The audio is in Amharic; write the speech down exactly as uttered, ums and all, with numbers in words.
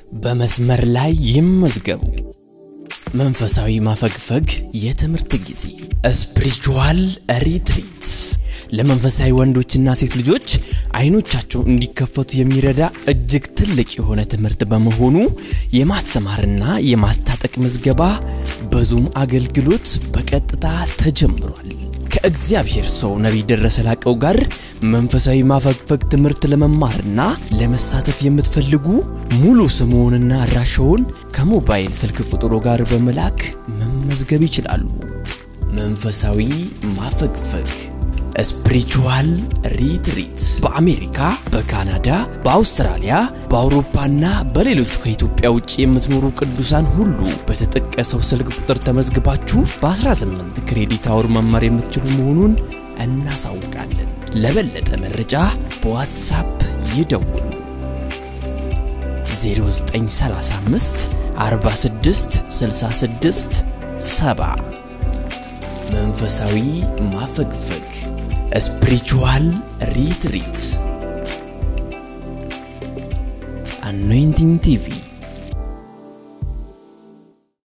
በመስመር ላይ ይመዝገቡ መንፈሳዊ ማፈግፈግ የትምርት ጊዜ ስፒሪቹዋል ሪትሪት ለመንፈሳዊ ወንዶችና ሴት ልጆች አይኖቻቸው እንዲከፈቱ የሚረዳ እጅግ ትልቅ የሆነ ትምርት በመሆኑ የማስተማርና የማስታጠቅ ምዝገባ በዙም አገልግሎት በቀጥታ ተጀምሯል ከእግዚአብሔር ሰው ነብይ ደረሰ ላቀው ጋር መንፈሳዊ ማፈግፈግ ትምርት ለመማርና ለመሳተፍ የምትፈልጉ ሙሉ ስሙንና አድራሻውን ከሞባይል ስልክ ቁጥሩ ጋር በመላክ መመዝገብ ይችላሉ መንፈሳዊ ማፈግፈግ ስፒሪቹዋል ሪትሪት በአሜሪካ በካናዳ በአውስትራሊያ በአውሮፓና በሌሎች ከኢትዮጵያ ውጪ የምትኖሩ ቅዱሳን ሁሉ በተጠቀሰው ስልክ ቁጥር ተመዝግባችሁ በ18 ክሬዲት አወር መማር የምትችሉ መሆኑን እናሳውቃለን ለበለጠ መረጃ በዋትስአፕ ይደውሉ zero nine three five four six six six seven መንፈሳዊ ማፈግፈግ spiritual retreat Anointing T V